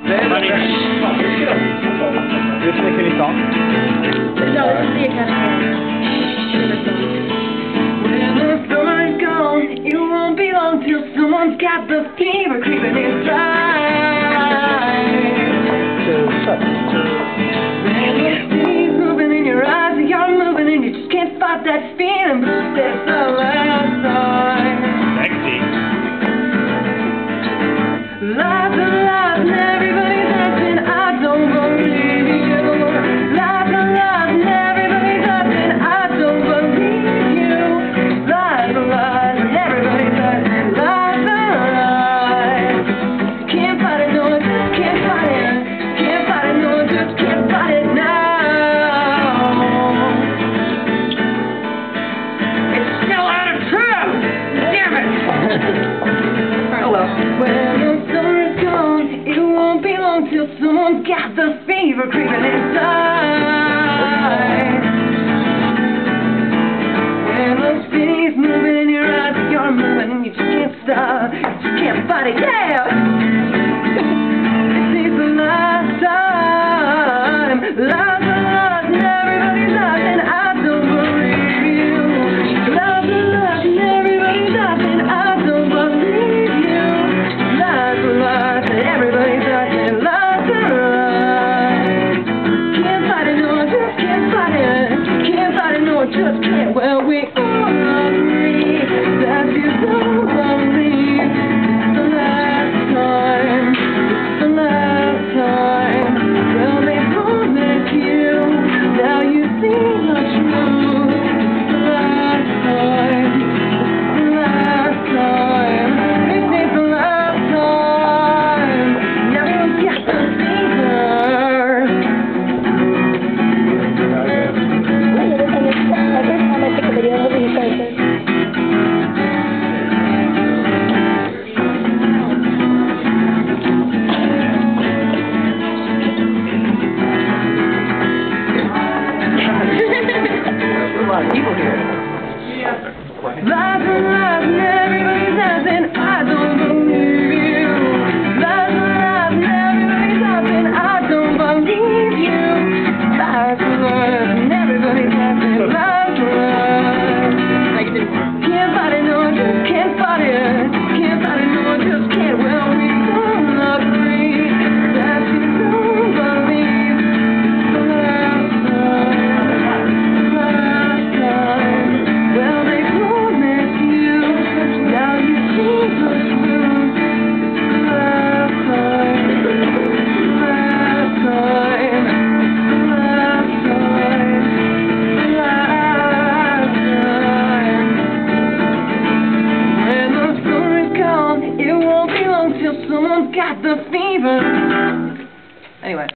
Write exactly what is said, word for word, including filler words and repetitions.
Just make any song? No, this is the Academy. When the summer's gone, it won't be long till someone's got the fever creeping inside. When the city's moving in your eyes, and you're moving and you just can't fight that feeling, but that's the last time. Sexy. Lies and lies and everybody's dancing, I don't believe you. Lies and lies and everybody's dancing, I don't believe you. Lies and lies and everybody's dancing, lies and lies. Can't fight it, no, I just can't fight it. Can't fight it, no, I just can't fight it now. It's still out of tune! Damn it! Oh well. When the summer's gone, it won't be long till someone's got the fever creeping inside. When the city's moving in your eyes, you're moving and you just can't stop. You just can't fight it, yeah! This is the last time. Lies and lies and everybody's lies and I don't believe you. Lies and lies and everybody's lies and I don't believe you. Lies and lies and everybody's lies and lies and lies. Can't fight it, no, I just can't fight it. Can't fight it, no, I just can't. Well, we all agree that you don't believe. It's the last time. It's the last time. Well, they promised you. Now you see the truth. It's the last time. It's the last time. This is the last time. Now you've got the fever. Every time I take a video, nobody says it. There's a lot of people here. Lies and lies and everybody's dancing, I don't believe you. Lies and lies and everybody's dancing, I don't believe you. Lies and lies and everybody's dancing, lies and lies. Can't fight it, no, I just can't fight it. Can't fight it, no, I just can't. Well, we don't agree that you don't believe. It's the last time, last time. Well, they promised you, now you see the truth. It's the last time, last time, last time, last time. When the summer's gone, it won't be long till someone's got the fever. Anyway.